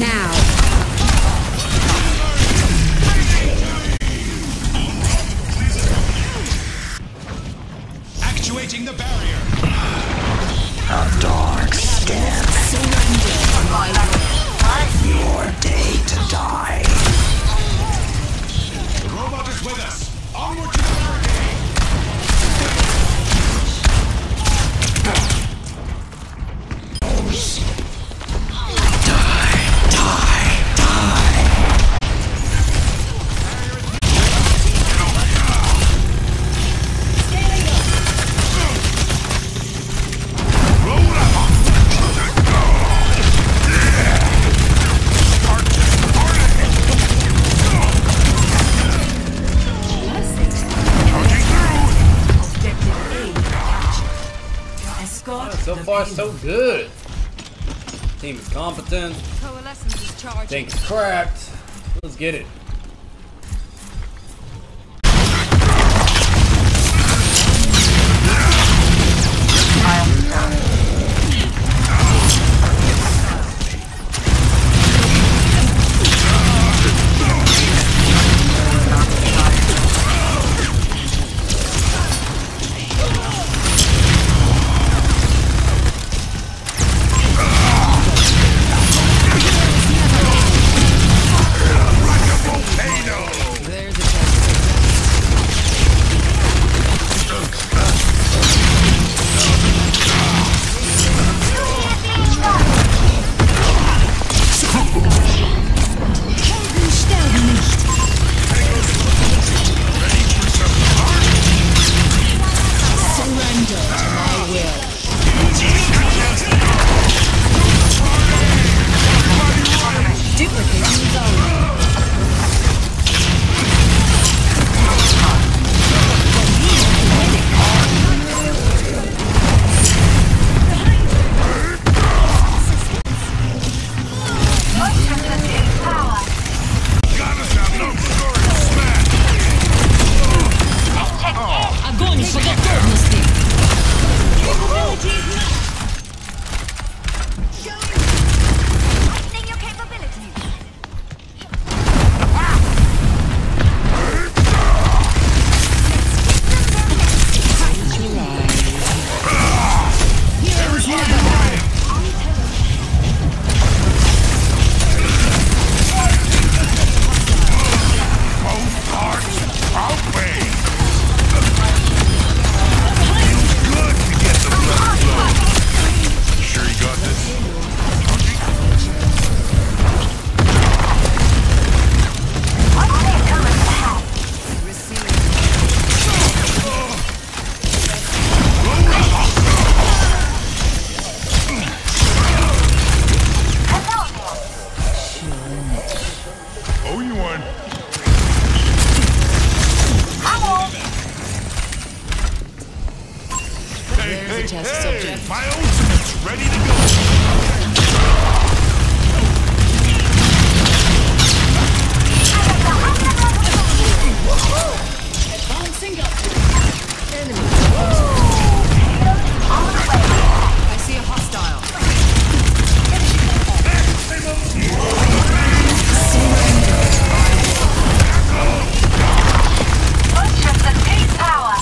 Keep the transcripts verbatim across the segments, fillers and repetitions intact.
now. Actuating the barrier. A dark step. Surrender to my will. Your day to die. The robot is with us. Onward to the barricade. Die, die, die. So far, so good. Team is competent. Coalescence is charging. Tank is cracked. Let's get it. Test subject. My ultimate's ready to go. Advancing up. Enemy. I see a hostile. Worship the peace power.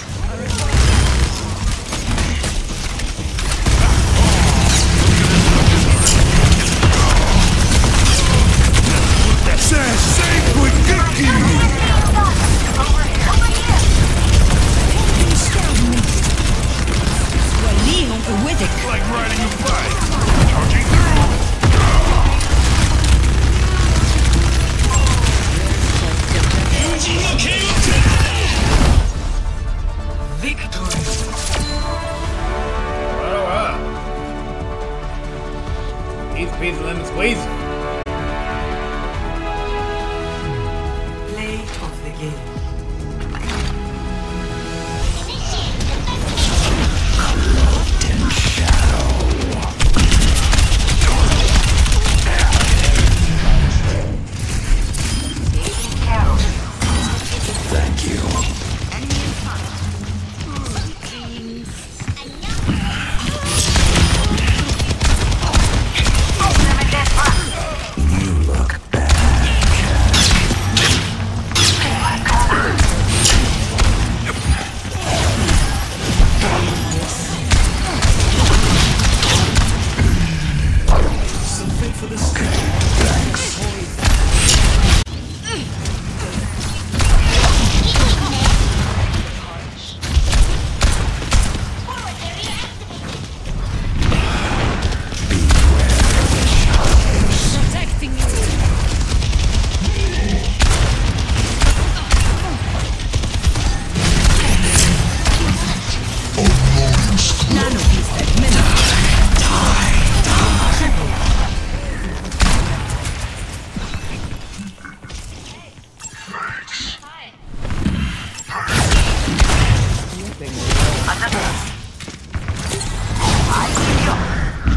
Like riding a bike. Charging through. Victory. Alright, alright. Easy peasy lemon squeezy. Play of the game. Cloaked in shadow. Thank you. Ultimate death run.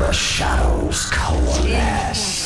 The shadows coalesce.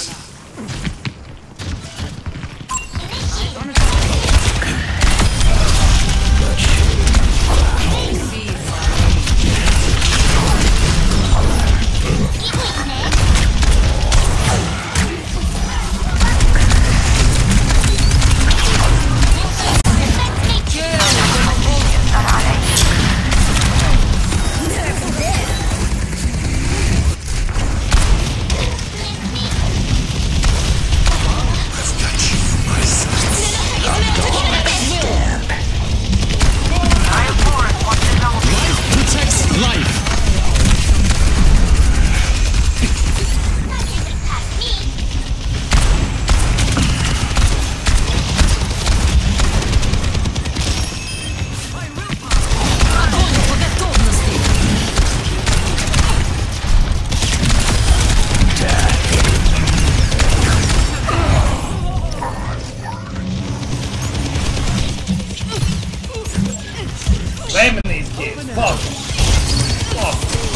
Blaming these kids. Fuck. Fuck.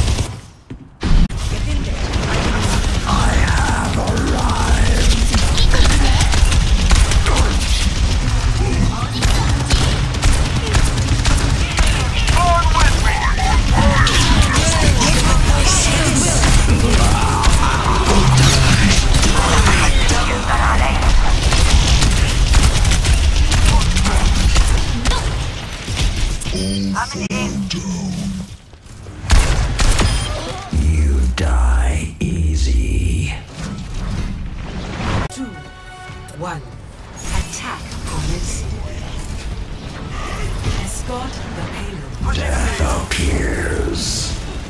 I have arrived. You die easy. Two, one. Attack commencing. Escort the payload. Death appears.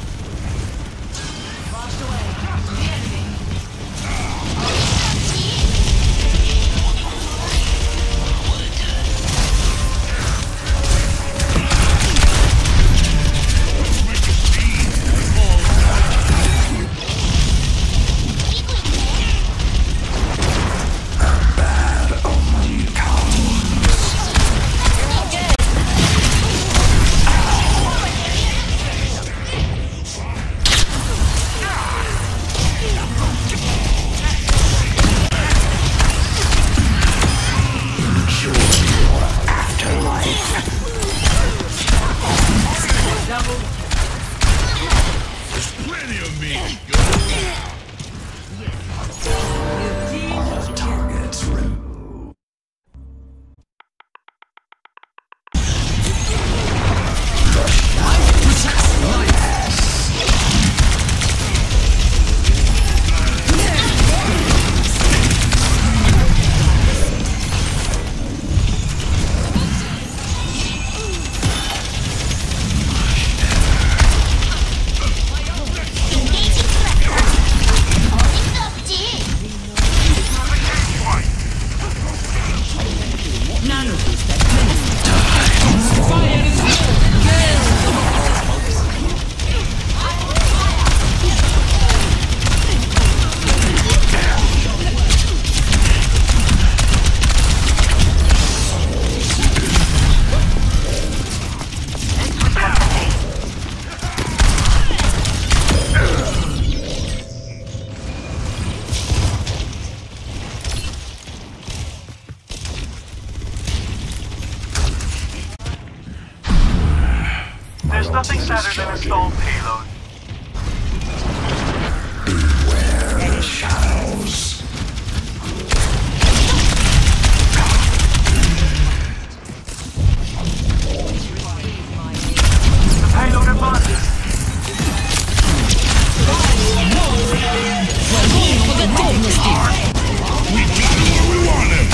There's plenty of me. All targets removed. There's nothing sadder than a stalled payload. Beware the shadows. The payload advances. We took him where we want him.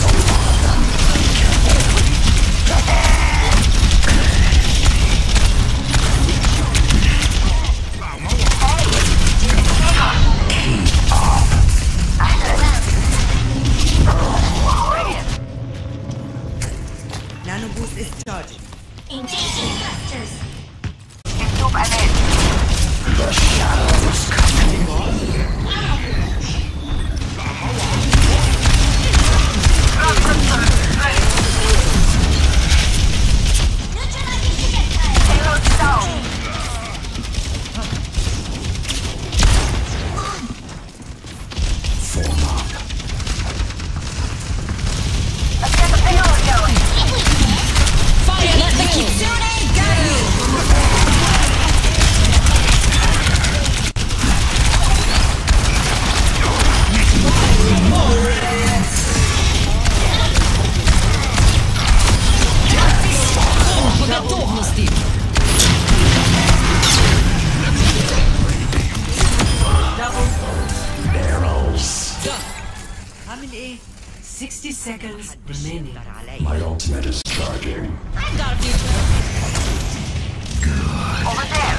Nano boost is charging. Engaging thrusters. Equip ahead. The shadows coming. Payload down. seconds remaining. My ultimate is charging. I've got a future. Over there.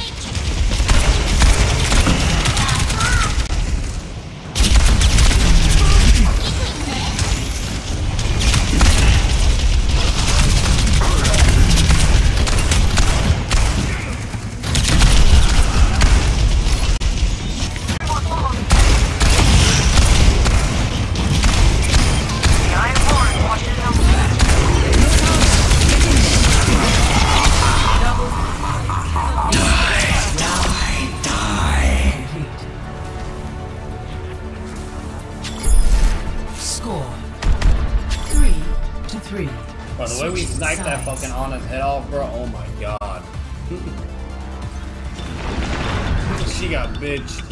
Score three to three. Bro, the way we Switch sniped that sides. fucking Ana's head off, bro. Oh my god. She got bitched.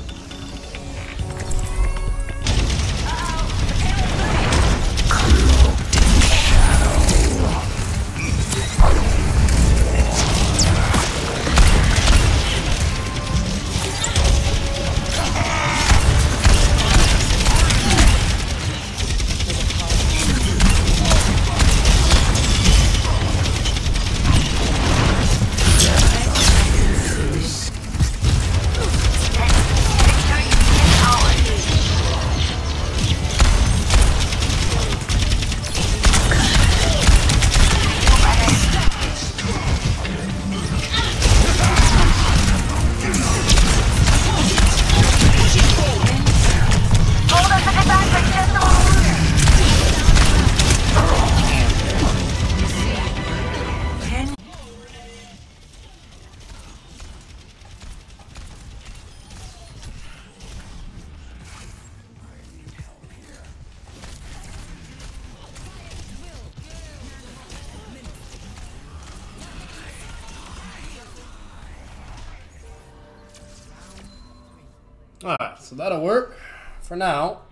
Alright, so that'll work for now.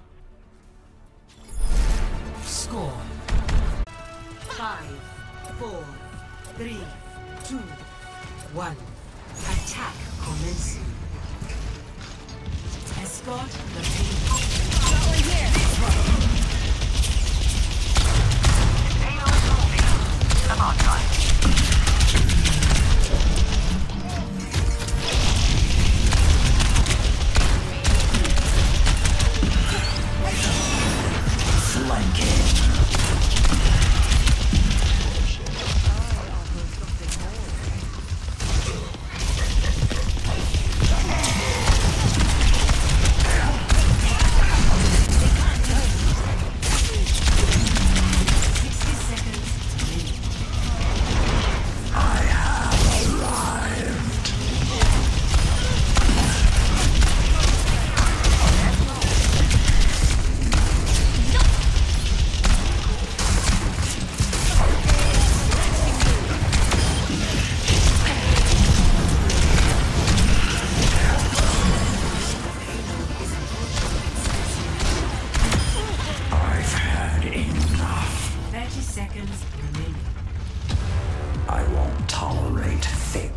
Score five, four, three, two, one. Attack commencing. Escort the payload. Payload moving. Come on, guys. thirty seconds remaining. I won't tolerate thick.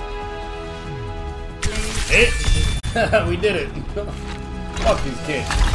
It. We did it. Fuck these kids.